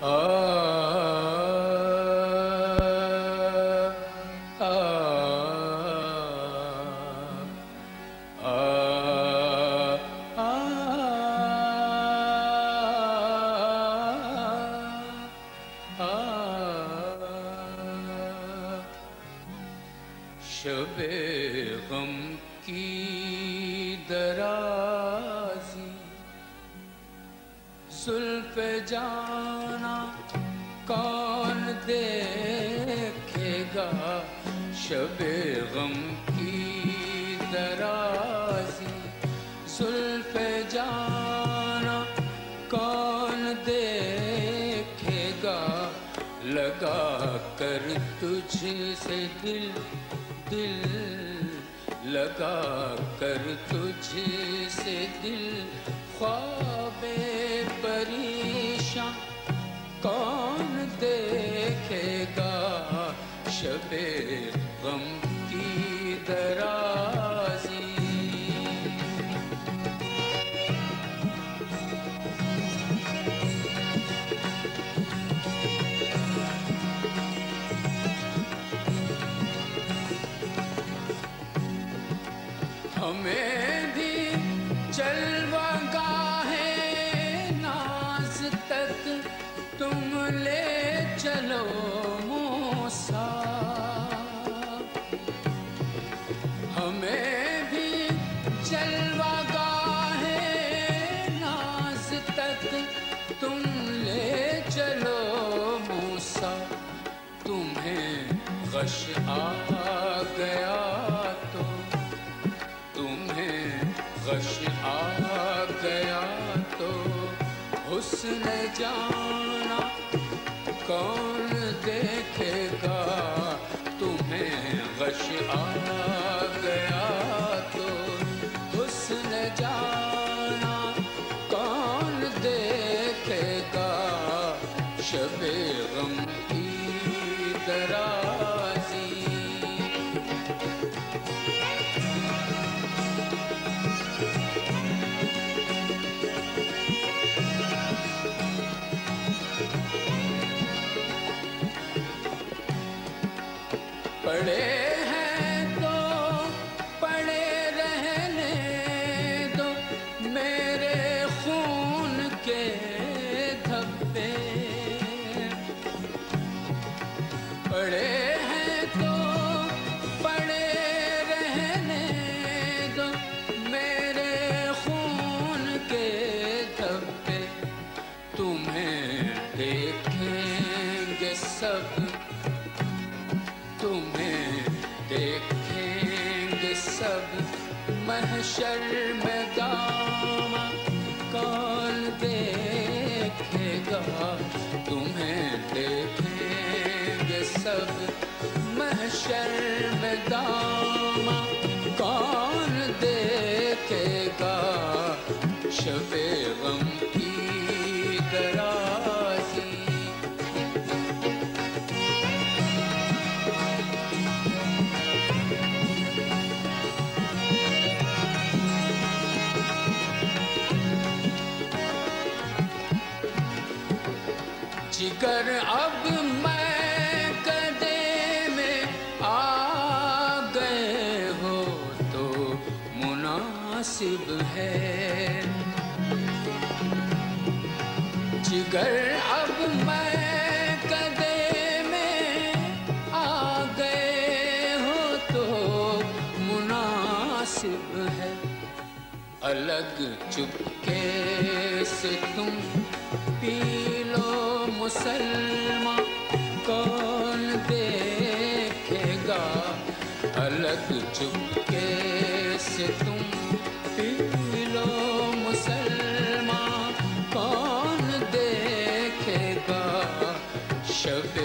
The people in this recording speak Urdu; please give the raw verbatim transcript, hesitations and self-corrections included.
شب غم کی درازی زلف جانا کون دیکھے گا، شب غم کی درازی زلف جانا کون دیکھے گا، لگا کر تجھ سے دل دل لگا کر تجھ سے دل، خواب پریشاں کون دیکھے گا، شب غم کی درازی ہمیں بھی جلوہ گاہ ناز تک تم لے چلو موسیٰ، ہمیں بھی جلوہ گاہ ناز تک تم لے چلو موسیٰ، تمہیں غش آ گیا تو تمہیں غش آ گیا تو حسن جانا کون دیکھے گا، تمہیں غش آ گیا تو حسن جانا کون دیکھے گا، شب غم کی درازی پڑے ہیں تو پڑے رہنے دو میرے خون کے دھبے، پڑے ہیں تو پڑے رہنے دو میرے خون کے دھبے، تمہیں دیکھیں گے سب تمہیں دیکھیں گے سب، محشر میں دامن کون دیکھے گا، تمہیں دیکھیں گے سب، محشر میں دامن کون دیکھے گا، شب غم کی درازی جگر اب میں کدے میں آ گئے ہو تو مناسب ہے، جگر اب میں کدے میں آ گئے ہو تو مناسب ہے، الگ چپکے سے تم پی لو مسلمان کون دیکھے گا، الگ چپکے سے تم پی لو مسلمان کون دیکھے گا، شب